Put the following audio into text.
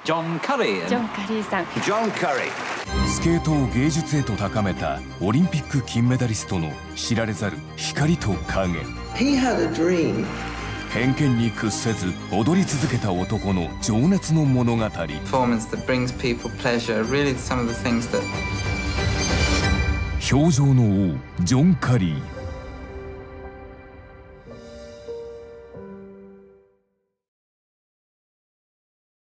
ジョン・カリーさん。 ジョン・カリー。スケートを芸術へと高めたオリンピック金メダリストの知られざる光と影。 He had a dream. 偏見に屈せず踊り続けた男の情熱の物語。 Performance that brings people pleasure, really some of the things that。 氷上の王ジョン・カリー。